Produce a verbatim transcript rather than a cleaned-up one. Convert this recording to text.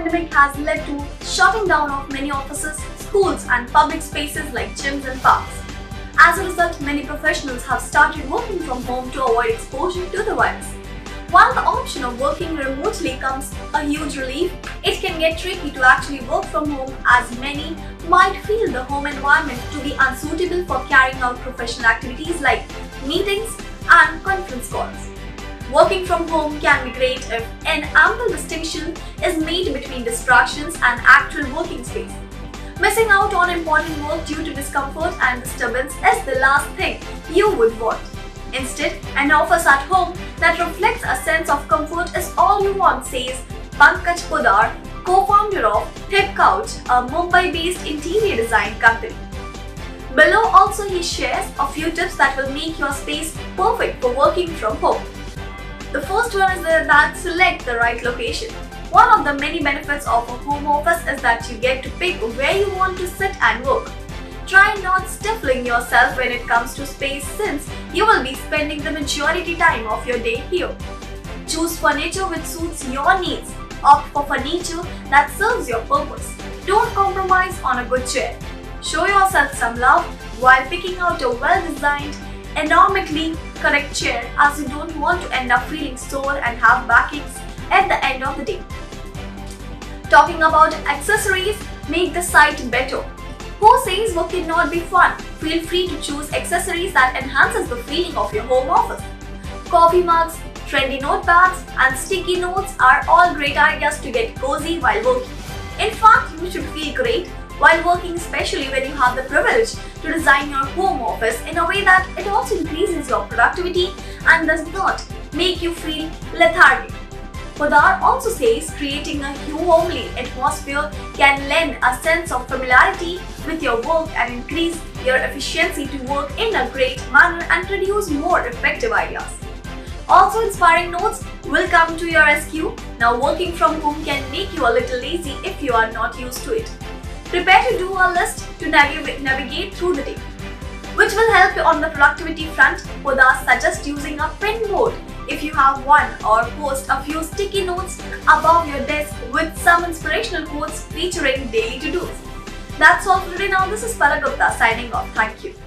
pandemic has led to shutting down of many offices, schools and public spaces like gyms and parks. As a result, many professionals have started working from home to avoid exposure to the virus. While the option of working remotely comes a huge relief, it can get tricky to actually work from home as many might feel the home environment to be unsuitable for carrying out professional activities like meetings and conference calls. Working from home can be great if an ample distinction is made between distractions and actual working space. Missing out on important work due to discomfort and disturbance is the last thing you would want. Instead, an office at home that reflects a sense of comfort is all you want, says Pankaj Podar, co-founder of Hip Couch, a Mumbai-based interior design company. Below also he shares a few tips that will make your space perfect for working from home. The first one is that select the right location. One of the many benefits of a home office is that you get to pick where you want to sit and work. Try not stifling yourself when it comes to space, since you will be spending the majority time of your day here. Choose furniture which suits your needs. Opt for furniture that serves your purpose. Don't compromise on a good chair. Show yourself some love while picking out a well-designed, ergonomically correct chair, as you don't want to end up feeling sore and have backaches at the end of the day. Talking about accessories, make the site better. Who says work cannot be fun? Feel free to choose accessories that enhances the feeling of your home office. Coffee mugs, trendy notepads and sticky notes are all great ideas to get cozy while working. In fact, you should feel great while working, especially when you have the privilege to design your home office in a way that it also increases your productivity and does not make you feel lethargic. Podar also says creating a homely atmosphere can lend a sense of familiarity with your work and increase your efficiency to work in a great manner and produce more effective ideas. Also, inspiring notes will come to your rescue. Now, working from home can make you a little lazy if you are not used to it. Prepare to do a list to navigate, navigate through the day, which will help you on the productivity front. Podar suggests using a pin board if you have one, or post a few sticky notes above your desk with some inspirational quotes featuring daily to-dos. That's all for today. Now, this is Palak Gupta signing off. Thank you.